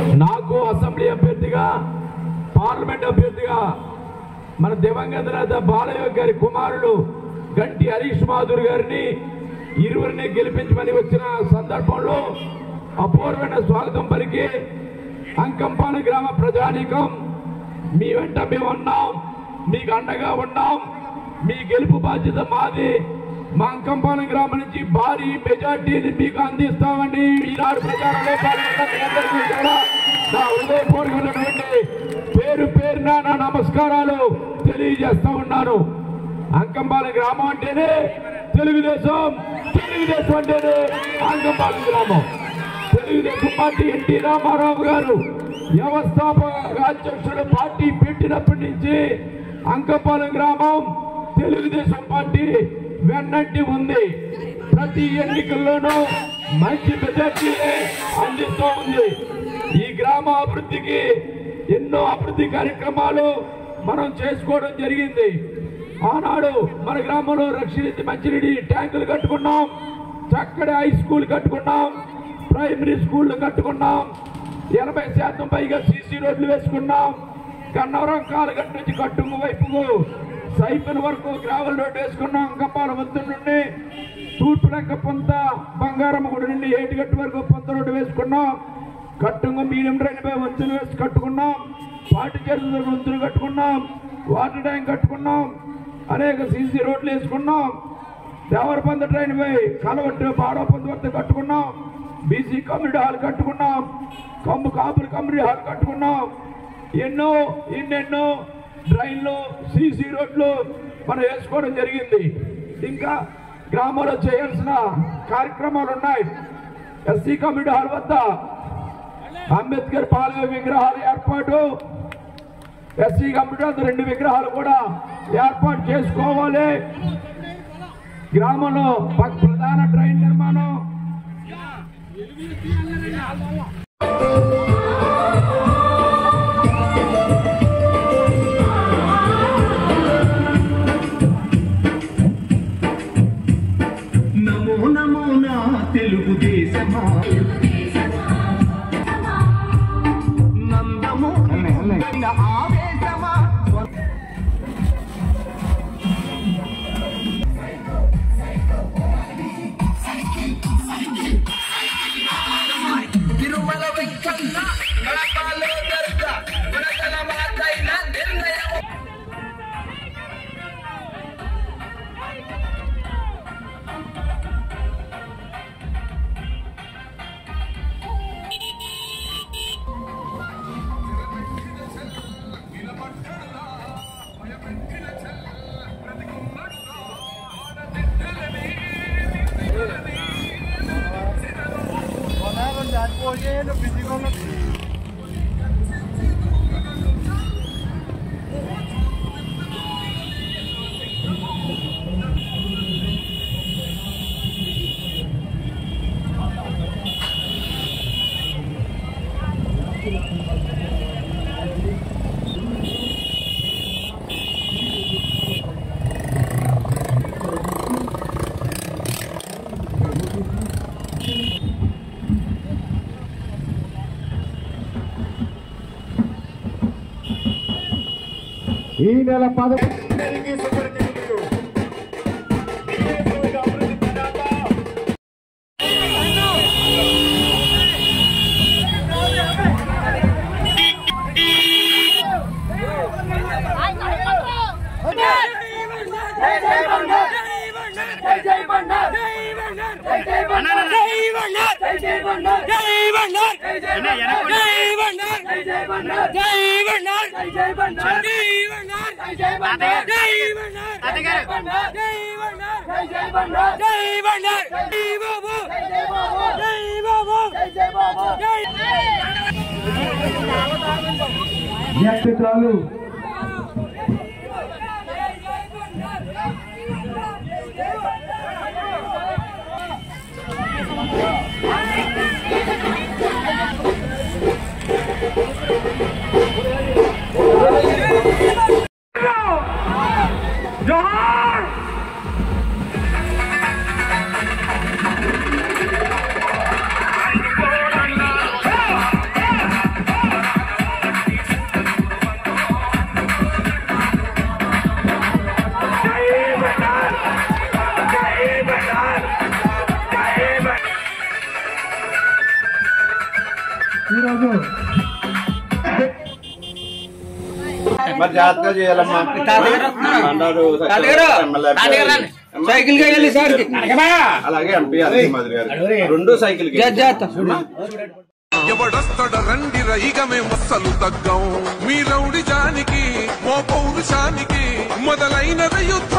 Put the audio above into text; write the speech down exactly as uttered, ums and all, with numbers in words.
నాకు అసెంబ్లీ అభ్యర్థిగా పార్లమెంట్ అభ్యర్థిగా మన దివంగత నేత బాలయ్య గారి కుమారుడు గంటి హరీష్ మాధుర్ గారిని ఇరువురిని గెలిపించమని వచ్చిన సందర్భంలో అపూర్వమైన స్వాగతం పలికి అంకంపాలెం గ్రామ ప్రజానీకం మీ వెంట మేము ఉన్నాం, మీకు అండగా ఉన్నాం, మీ గెలుపు బాధ్యత మాది. మా అంకంపాలెం గ్రామం నుంచి భారీ మెజార్టీని మీకు అందిస్తామని ఈనాడు ప్రచారంలో పాల్గొన్న నా హృదయపూర్వకమైనటువంటి పేరు పేరున నా నమస్కారాలు తెలియజేస్తా ఉన్నాను. అంకంపాలెం గ్రామం అంటేనే తెలుగుదేశం, తెలుగుదేశం అంటేనే అంకంపాలెం గ్రామం. తెలుగుదేశం పార్టీ ఎన్టీ రామారావు గారు వ్యవస్థాపక అధ్యక్షుడు పార్టీ పెట్టినప్పటి నుంచి అంకంపాలెం గ్రామం తెలుగుదేశం పార్టీ వెన్నంటి ఉంది. ప్రతి ఎన్నికల్లోనూ మంచి మెజార్టీ అందిస్తూ ఉంది. ఈ గ్రామ అభివృద్ధికి ఎన్నో అభివృద్ధి కార్యక్రమాలు మనం చేసుకోవడం జరిగింది. ఆనాడు మన గ్రామంలో రక్షిత మంచినీటి ట్యాంకులు కట్టుకున్నాం, చక్కటి హై స్కూల్ కట్టుకున్నాం, ప్రైమరీ స్కూళ్ళు కట్టుకున్నాం, ఎనభై శాతం పైగా సీసీ రోడ్లు వేసుకున్నాం. గన్నవరం కాలగట్టు నుంచి కట్టుకు వైపుకు సైపన్ వరకు గ్రావెల్ రోడ్డు వేసుకున్నాం. అంకంపాలెం వంతెన నుండి తూర్పు లంక పొంత బంగారమ్మ గుడి నుండి ఏటిగట్టు వరకు పొంత రోడ్డు వేసుకున్నాం. కట్టుకు మీడియం డ్రైన్ పై వంతులు వేసి కట్టుకున్నాం. పాటి చెరువు వంతులు కట్టుకున్నాం, వాటర్ ట్యాంక్ కట్టుకున్నాం, అనేక సీసీ రోడ్లు వేసుకున్నాం. దేవరపంద ట్రైన్ పై కలవట్టు బాడోపంద వద్ద కట్టుకున్నాం. బీసీ కమ్యూనిటీ హాల్ కట్టుకున్నాం, కమ్ము కాపులు కమ్యూనిటీ హాల్ కట్టుకున్నాం. ఎన్నో ఎన్నెన్నో డ్రైన్లు సీసీ రోడ్లు మనం వేసుకోవడం జరిగింది. ఇంకా గ్రామంలో చేయాల్సిన కార్యక్రమాలు ఉన్నాయి. ఎస్సీ కమ్యూనిటీ హాల్ వద్ద అంబేద్కర్ పాలక విగ్రహాల ఏర్పాటు, ఎస్సీ కమ్యూనిటీ వద్ద రెండు విగ్రహాలు కూడా ఏర్పాటు చేసుకోవాలి. గ్రామంలో ప్రధాన డ్రైన్ నిర్మాణం, నమో నమో నా తెలుగుదేశమా నందమో ఆవేశమా తిరుమల వెంకన్న గణపాలో దర్గ గుణగల మాతైన నిర్ణయం. ఈ నెల పదకొండు వ్యక్తిత్వాలు మరి జాగ్రత్తగా చేయాలమ్మా. సైకిల్ అలాగే ఎంపీ మాదిరి గారు రెండు సైకిల్ ఎవడొస్తడ రండి రైగ మేం అస్సలు తగ్గం మీ రౌడి జానికి మో పౌరుషానికి మొదలైనది యుద్ధం.